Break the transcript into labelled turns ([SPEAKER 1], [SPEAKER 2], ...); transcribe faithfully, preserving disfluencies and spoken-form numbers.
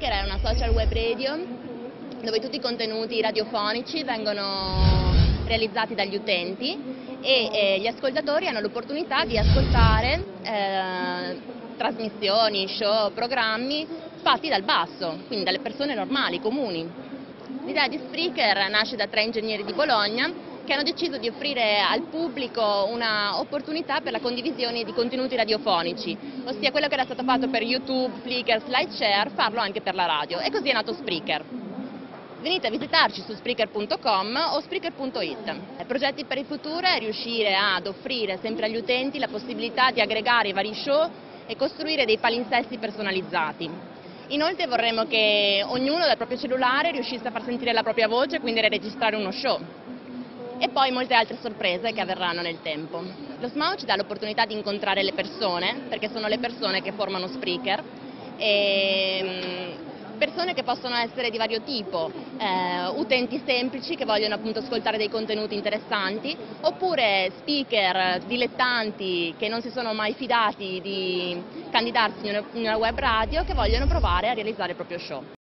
[SPEAKER 1] Spreaker è una social web radio dove tutti i contenuti radiofonici vengono realizzati dagli utenti e eh, gli ascoltatori hanno l'opportunità di ascoltare eh, trasmissioni, show, programmi fatti dal basso, quindi dalle persone normali, comuni. L'idea di Spreaker nasce da tre ingegneri di Bologna che hanno deciso di offrire al pubblico un'opportunità per la condivisione di contenuti radiofonici, ossia quello che era stato fatto per YouTube, Flickr, SlideShare, farlo anche per la radio, e così è nato Spreaker. Venite a visitarci su Spreaker punto com o Spreaker punto it. Progetti per il futuro è riuscire ad offrire sempre agli utenti la possibilità di aggregare i vari show e costruire dei palinsesti personalizzati. Inoltre vorremmo che ognuno dal proprio cellulare riuscisse a far sentire la propria voce e quindi a registrare uno show. E poi molte altre sorprese che avverranno nel tempo. Lo S M A U ci dà l'opportunità di incontrare le persone, perché sono le persone che formano Spreaker, e persone che possono essere di vario tipo, eh, utenti semplici che vogliono appunto ascoltare dei contenuti interessanti, oppure speaker dilettanti che non si sono mai fidati di candidarsi in una, in una web radio, che vogliono provare a realizzare il proprio show.